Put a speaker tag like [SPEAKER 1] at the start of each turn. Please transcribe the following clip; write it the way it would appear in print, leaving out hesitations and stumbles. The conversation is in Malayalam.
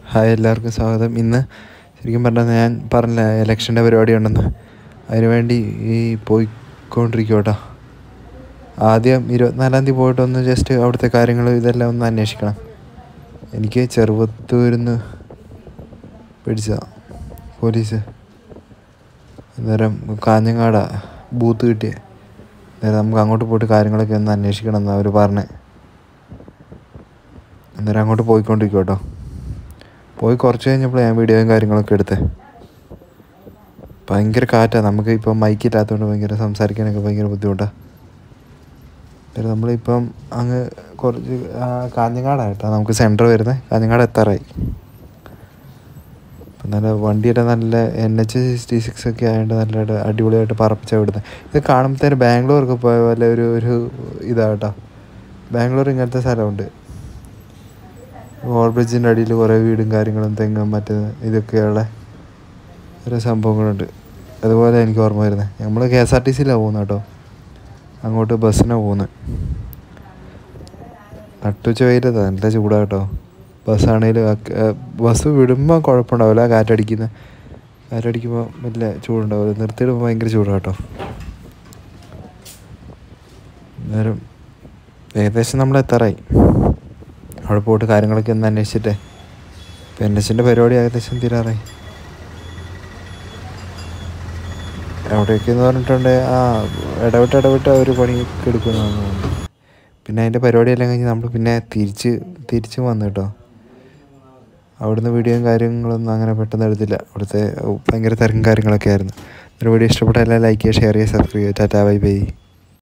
[SPEAKER 1] ഹായ്, എല്ലാവർക്കും സ്വാഗതം. ഇന്ന് ശരിക്കും പറഞ്ഞാൽ ഞാൻ പറഞ്ഞില്ല ഇലക്ഷൻ്റെ പരിപാടി ഉണ്ടെന്ന്. അതിനുവേണ്ടി പോയിക്കൊണ്ടിരിക്കും കേട്ടോ. ആദ്യം 24-ാം തീയതി പോയിട്ടൊന്ന് ജസ്റ്റ് അവിടുത്തെ കാര്യങ്ങൾ ഇതെല്ലാം ഒന്ന് അന്വേഷിക്കണം. എനിക്ക് ചെറുവത്തൂരിൽ നിന്ന് പിടിച്ചതാണ് പോലീസ്. അന്നേരം കാഞ്ഞങ്ങാടാ ബൂത്ത് കിട്ടിയത്. അന്നേരം നമുക്ക് അങ്ങോട്ട് പോയിട്ട് കാര്യങ്ങളൊക്കെ ഒന്ന് അന്വേഷിക്കണം എന്ന് അവർ പറഞ്ഞത്. അന്നേരം അങ്ങോട്ട് പോയിക്കൊണ്ടിരിക്കും കേട്ടോ. പോയി കുറച്ച് കഴിഞ്ഞപ്പോൾ ഞാൻ വീഡിയോയും കാര്യങ്ങളൊക്കെ എടുത്തേ. ഭയങ്കര കാറ്റാണ്. നമുക്ക് ഇപ്പം മൈക്കില്ലാത്തതുകൊണ്ട് ഭയങ്കര സംസാരിക്കാനൊക്കെ ഭയങ്കര ബുദ്ധിമുട്ടാണ്. നമ്മളിപ്പം അങ്ങ് കുറച്ച് കാഞ്ഞങ്ങാടായിട്ടാണ് നമുക്ക് സെൻറ്റർ വരുന്നത്. കാഞ്ഞങ്ങാട് എത്താറായി. അപ്പം നല്ല വണ്ടിയുടെ നല്ല NH-66 ഒക്കെ ആയതുകൊണ്ട് നല്ല അടിപൊളിയായിട്ട് പറപ്പിച്ചാണ് വിടുന്നത്. ഇത് കാണുമ്പോഴത്തേന് ബാംഗ്ലൂർക്ക് പോയ പോലെ ഒരു ഇതാട്ടോ. ബാംഗ്ലൂർ ഇങ്ങനത്തെ സ്ഥലമുണ്ട്. ഓവർ ബ്രിഡ്ജിൻ്റെ അടിയിൽ കുറേ വീടും കാര്യങ്ങളും തെങ്ങും മറ്റേ ഇതൊക്കെയുള്ള ഓരോ സംഭവങ്ങളുണ്ട്. അതുപോലെ എനിക്ക് ഓർമ്മ വരുന്നത്, നമ്മൾ KSRTCയിലാണ് പോകുന്നത് കേട്ടോ. അങ്ങോട്ട് ബസ്സിനാണ് പോകുന്നത്. നട്ടുച്ച വെയിലത് നല്ല ചൂടാണ് കേട്ടോ. ബസ്സാണെങ്കിലും ബസ് വിടുമ്പോൾ കുഴപ്പമുണ്ടാവില്ല. കാറ്റടിക്കുമ്പോൾ വലിയ ചൂടുണ്ടാവില്ല. നിർത്തിയിടുമ്പോൾ ഭയങ്കര ചൂടാണ് കേട്ടോ. അന്നേരം ഏകദേശം നമ്മൾ എത്താറായി. അവിടെ പോയിട്ട് കാര്യങ്ങളൊക്കെ ഒന്ന് അന്വേഷിച്ചിട്ടേ. ഇപ്പം NHൻ്റെ പരിപാടി ഏകദേശം തീരാറായി. എവിടെയൊക്കെയെന്ന് പറഞ്ഞിട്ടുണ്ടെങ്കിൽ ഇടവിട്ട് ഒരു പണിയൊക്കെ എടുക്കുന്നതാണ്. പിന്നെ അതിൻ്റെ പരിപാടിയെല്ലാം കഴിഞ്ഞ് നമ്മൾ പിന്നെ തിരിച്ച് വന്നു കേട്ടോ. അവിടുന്ന് വീഡിയോയും കാര്യങ്ങളൊന്നും അങ്ങനെ പെട്ടെന്ന് എടുത്തില്ല. അവിടുത്തെ ഭയങ്കര തിരക്കും കാര്യങ്ങളൊക്കെ ആയിരുന്നു. ഒരു വീഡിയോ ഇഷ്ടപ്പെട്ടാൽ എല്ലാം ലൈക്ക് ചെയ്യുക, ഷെയർ ചെയ്യുക, സബ്സ്ക്രൈബ് ചെയ്യുക. Tata, bye by.